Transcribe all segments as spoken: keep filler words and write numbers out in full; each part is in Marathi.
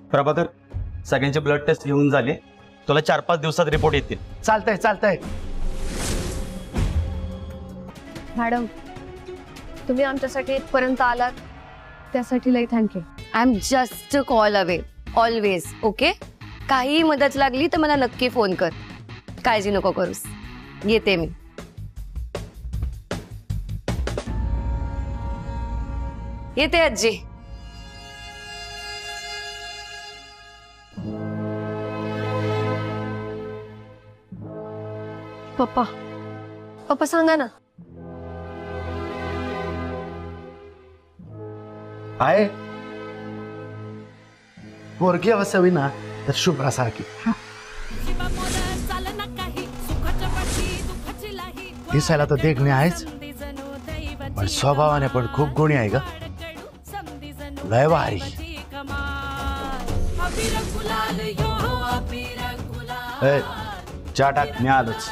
प्रभाकर, सगळ्यांचे ब्लड टेस्ट घेऊन झाले, तुला चार पाच दिवसात रिपोर्ट येतील. चालतंय चालतंय. मॅडम, तुम्ही आमच्यासाठी इथपर्यंत आलात त्यासाठी लई thank you. I am just a call away always. Okay, काही मदत लागली तर मला नक्की फोन कर. काळजी नको करूस. येते मी. येते आजी. पप्पा पप्पा सांगा ना. आहे पोरगी असावी ना तर शुभ्रासारखी. दिसायला तर देखणे आहेच, पण स्वभावाने पण खूप गुणी आहे ग. लय भारी. ए, चहा टाक, मी आलोच.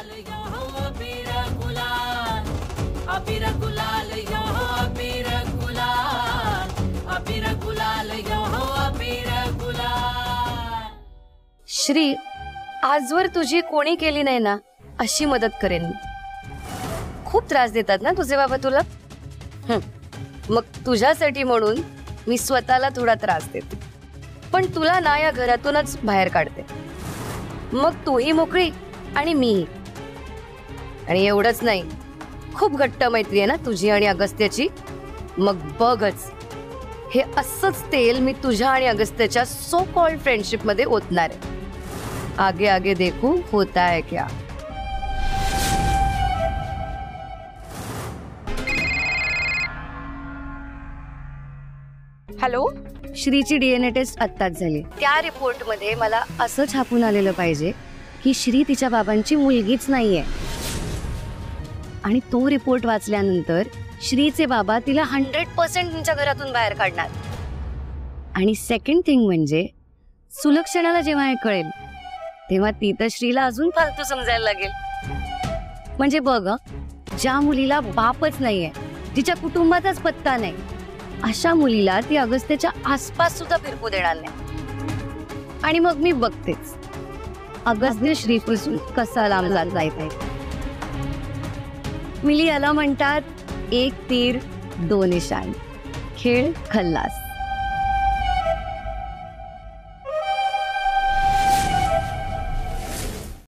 श्री, आजवर तुझी कोणी केली नाही ना अशी मदत करेन मी. खूप त्रास देतात ना तुझे बाबा तुला. हं, मग तुझ्यासाठी म्हणून मी स्वतःला थोडा त्रास देते, पण तुला ना या घरातूनच बाहेर काढते. मग तूही मोकळी आणि मीही. आणि एवढंच नाही, खूप घट्ट मैत्री आहे ना तुझी आणि अगस्त्याची. मग बघच, हे असंच तेल मी तुझ्या आणि अगस्त्याच्या सो कॉल्ड फ्रेंडशिप मध्ये ओतणार आहे. आगे आगे देखू होता है क्या. हॅलो. श्रीची डीएनए टेस्ट आत्ताच झाली. त्या रिपोर्ट मध्ये मला असं छापून आलेलं पाहिजे की श्री तिच्या बाबांची मुलगीच नाहीये. आणि तो रिपोर्ट वाचल्यानंतर श्रीचे बाबा तिला हंड्रेड पर्सेंट तुमच्या घरातून बाहेर काढणार. आणि सेकंड थिंग म्हणजे सुलक्षणाला जेव्हा हे कळेल तेव्हा ती तर श्रीला अजून फालतू समजायला लागेल. म्हणजे बघ, ज्या मुलीला बापच नाहीये, तिच्या कुटुंबाचाच पत्ता नाही, अशा मुलीला ती अगस्त्याच्या आसपास सुद्धा फिरकू देणार नाही. आणि मग मी बघतेच अगस्त्य श्रीपासून कसा लांब जात जायचंय. मिली याला म्हणतात एक तीर दोन निशाण. खेळ खल्लास.